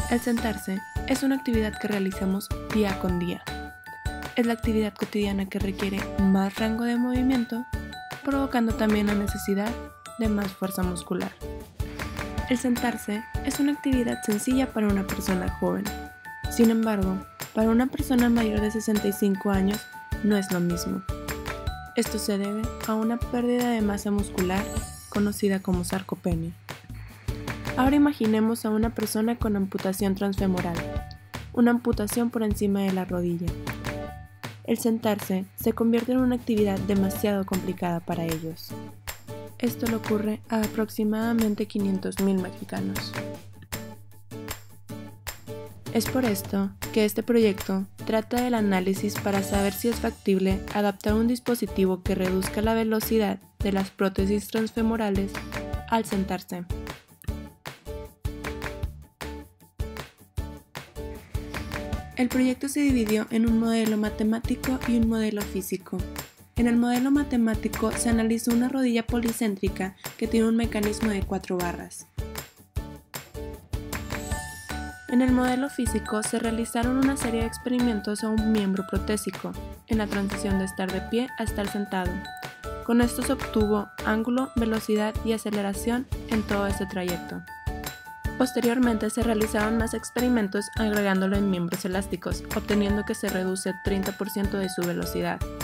El sentarse es una actividad que realizamos día con día. Es la actividad cotidiana que requiere más rango de movimiento, provocando también la necesidad de más fuerza muscular. El sentarse es una actividad sencilla para una persona joven. Sin embargo, para una persona mayor de 65 años no es lo mismo. Esto se debe a una pérdida de masa muscular conocida como sarcopenia. Ahora imaginemos a una persona con amputación transfemoral, una amputación por encima de la rodilla. El sentarse se convierte en una actividad demasiado complicada para ellos. Esto le ocurre a aproximadamente 500,000 mexicanos. Es por esto que este proyecto trata del análisis para saber si es factible adaptar un dispositivo que reduzca la velocidad de las prótesis transfemorales al sentarse. El proyecto se dividió en un modelo matemático y un modelo físico. En el modelo matemático se analizó una rodilla policéntrica que tiene un mecanismo de 4 barras. En el modelo físico se realizaron una serie de experimentos a un miembro protésico, en la transición de estar de pie a estar sentado. Con esto se obtuvo ángulo, velocidad y aceleración en todo este trayecto. Posteriormente se realizaron más experimentos agregándolo en miembros elásticos, obteniendo que se reduce 30% de su velocidad.